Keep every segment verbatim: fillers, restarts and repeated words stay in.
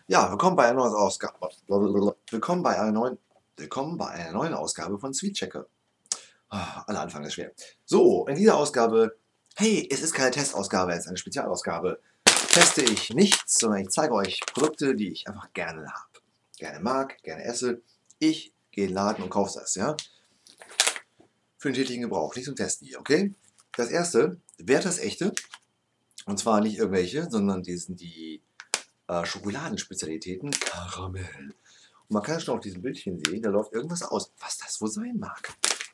Ja, willkommen bei einer neuen Ausgabe. Willkommen bei einer neuen, willkommen bei einer neuen Ausgabe von Sweet Checker. Ah, aller Anfang ist schwer. So, in dieser Ausgabe, hey, es ist keine Testausgabe, es ist eine Spezialausgabe. Teste ich nichts, sondern ich zeige euch Produkte, die ich einfach gerne habe. Gerne mag, gerne esse. Ich gehe in den Laden und kaufe das, ja. Für den täglichen Gebrauch, nicht zum Testen hier, okay? Das erste, Werthers echte. Und zwar nicht irgendwelche, sondern die sind die äh, Schokoladenspezialitäten Karamell. Und man kann schon auf diesem Bildchen sehen, da läuft irgendwas aus, was das wohl sein mag.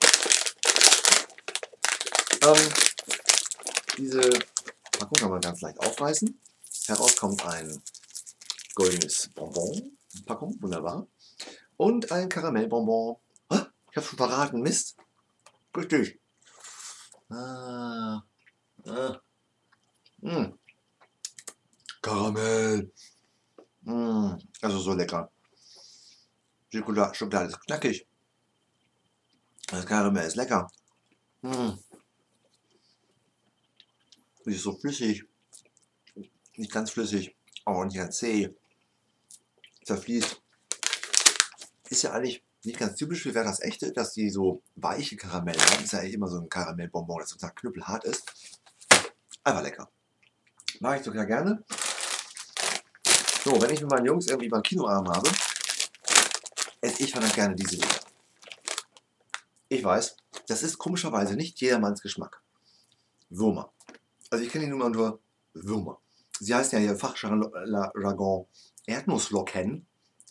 Ähm, diese Packung kann man ganz leicht aufreißen. Heraus kommt ein goldenes Bonbon, Packung, wunderbar. Und ein Karamellbonbon. Ah, ich habe schon verraten, Mist. Richtig. Ah, ah. Mm. Karamell. Mm. Also so lecker. Schokolade, Schokolade ist knackig. Das Karamell ist lecker. Mm. Ist so flüssig. Nicht ganz flüssig, aber nicht ganz zäh. Zerfließt. Ist ja eigentlich nicht ganz typisch für Werthers echte, dass die so weiche Karamell haben. Ist ja eigentlich immer so ein Karamellbonbon, das sozusagen knüppelhart ist. Einfach lecker. Mag ich sogar gerne. So, wenn ich mit meinen Jungs irgendwie beim Kinoabend habe, esse ich verdammt gerne diese Dinger. Ich weiß, das ist komischerweise nicht jedermanns Geschmack. Würmer. Also ich kenne die nur unter Würmer. Sie heißt ja hier Fachjargon Erdnusslocken.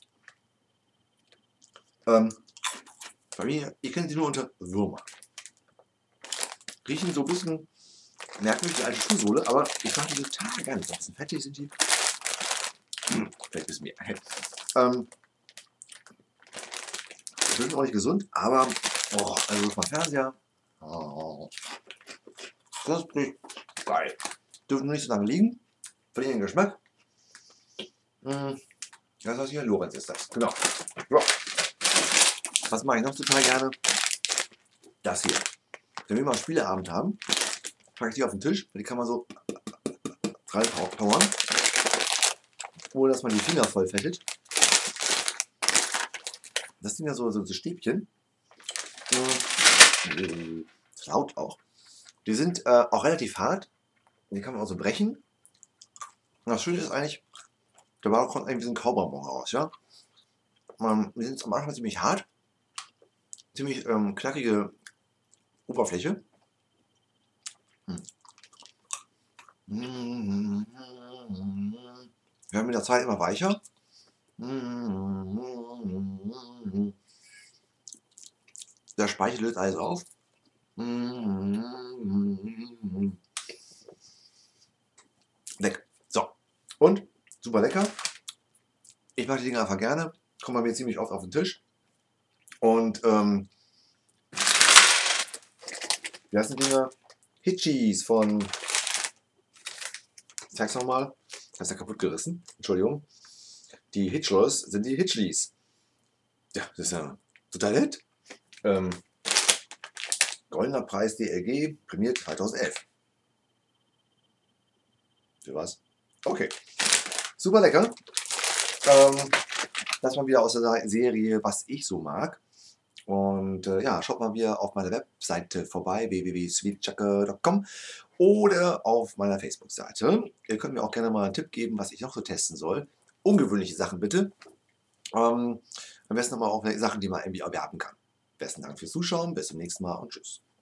Ähm, bei mir, ihr kennt sie nur unter Würmer. Riechen so ein bisschen merkwürdig wie alte Schuhsohle, aber ich mag die total gerne. So ein bisschen fettig sind die. Hm, vielleicht ist mir. Ähm, sind auch nicht gesund, aber oh, also auf meinem Fernseher. Oh, das ist richtig geil. Dürfen nur nicht so lange liegen. Verlieren den Geschmack. Hm, das heißt hier, Lorenz ist das. Genau. Ja. Was mache ich noch total gerne? Das hier. Wenn wir mal einen Spieleabend haben, packe ich die auf den Tisch, die kann man so reinpowern, ohne dass man die Finger voll fettet. Das sind ja so, so, so Stäbchen. Äh, laut auch. Die sind äh, auch relativ hart. Die kann man auch so brechen. Und das Schöne ist eigentlich, da kommt irgendwie so ein Kaubonbon raus, ja. Ähm, die sind am Anfang ziemlich hart. Ziemlich ähm, knackige Oberfläche. Hm. Wir werden mit der Zeit immer weicher. Der Speichel löst alles auf. Weg. So. Und super lecker. Ich mag die Dinger einfach gerne. Kommen bei mir ziemlich oft auf den Tisch. Und ähm, wie heißen die Dinger? Hitchies von. Ich zeig's nochmal. Das ist ja kaputt gerissen. Entschuldigung. Die Hitchlers sind die Hitchleys. Ja, das ist ja total nett. Ähm, Goldener Preis D L G, prämiert zweitausendelf. Für was? Okay. Super lecker. Ähm, das mal wieder aus der Serie, was ich so mag. Und äh, ja, schaut mal wieder auf meiner Webseite vorbei, w w w punkt sweetchecker punkt com oder auf meiner Facebook-Seite. Ihr könnt mir auch gerne mal einen Tipp geben, was ich noch so testen soll. Ungewöhnliche Sachen bitte. Ähm, am besten aber auch Sachen, die man irgendwie erwerben kann. Besten Dank fürs Zuschauen, bis zum nächsten Mal und tschüss.